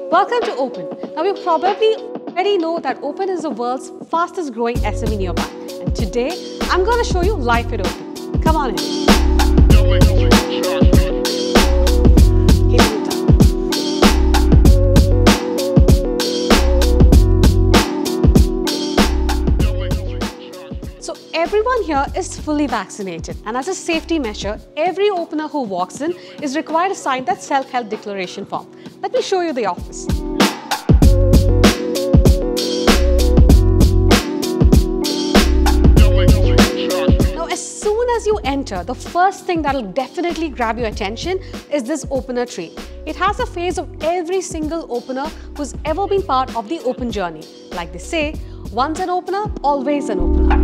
Welcome to Open. Now you probably already know that Open is the world's fastest growing SME nearby. And today, I'm going to show you life at Open. Come on in. So everyone here is fully vaccinated, and as a safety measure, every opener who walks in is required to sign that self-help declaration form. Let me show you the office. Now, as soon as you enter, the first thing that will definitely grab your attention is this opener tree. It has a face of every single opener who's ever been part of the Open journey. Like they say, once an opener, always an opener.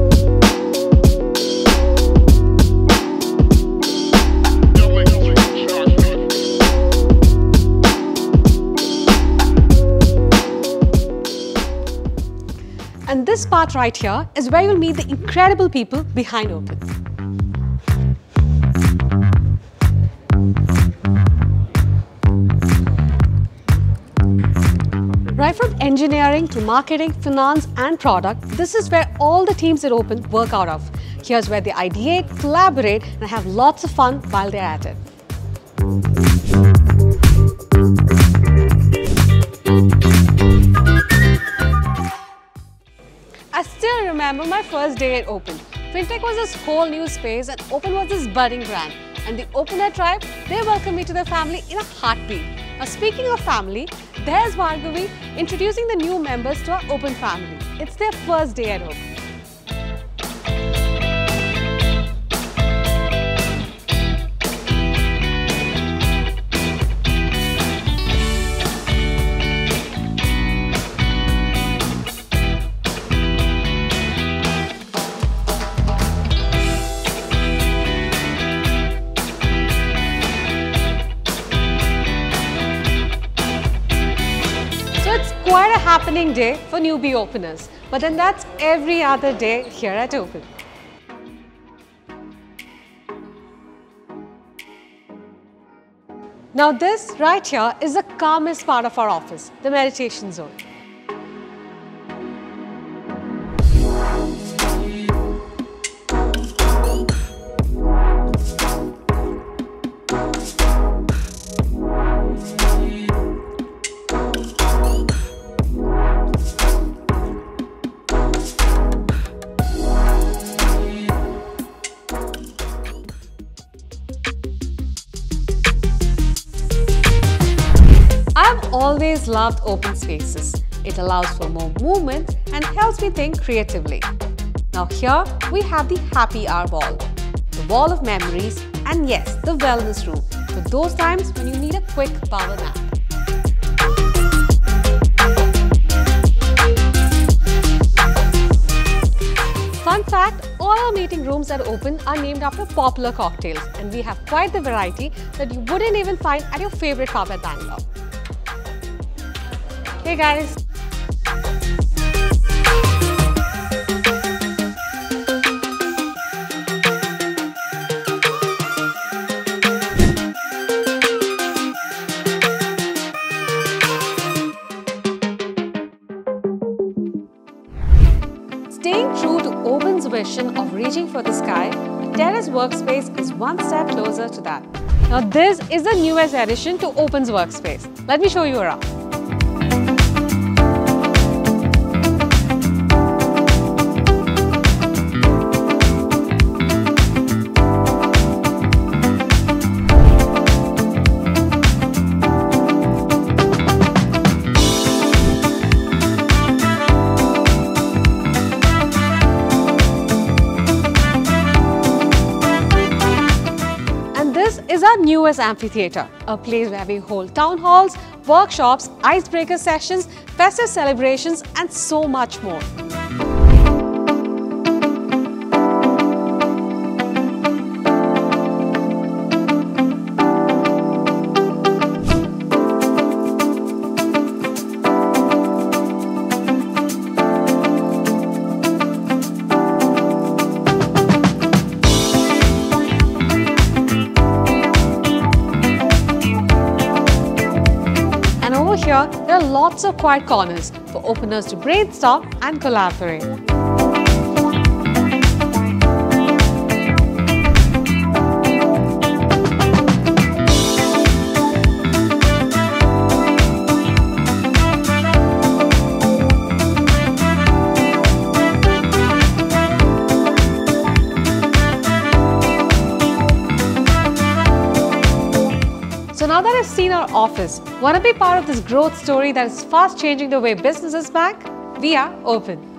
And this part right here is where you'll meet the incredible people behind Open. Right from engineering to marketing, finance and product, this is where all the teams at Open work out of. Here's where they ideate, collaborate and have lots of fun while they're at it. I still remember my first day at Open. Fintech was this whole new space and Open was this budding brand. And the Opener tribe, they welcomed me to their family in a heartbeat. Now speaking of family, there's Bhargavi introducing the new members to our Open family. It's their first day at Open. Quite a happening day for newbie openers, but then that's every other day here at Open. Now this right here is the calmest part of our office, the meditation zone. I've always loved open spaces. It allows for more movement and helps me think creatively. Now here we have the happy hour wall, the wall of memories, and yes, the wellness room for those times when you need a quick power nap. Fun fact, all our meeting rooms at Open are named after popular cocktails and we have quite the variety that you wouldn't even find at your favorite pub at Bangalore. Hey guys! Staying true to Open's vision of reaching for the sky, the Terrace Workspace is one step closer to that. Now this is the newest addition to Open's workspace. Let me show you around. This is our newest amphitheatre, a place where we hold town halls, workshops, icebreaker sessions, festive celebrations and so much more. here, there are lots of quiet corners for openers to brainstorm and collaborate. So now that I've seen our office, want to be part of this growth story that is fast changing the way business is back? We are open.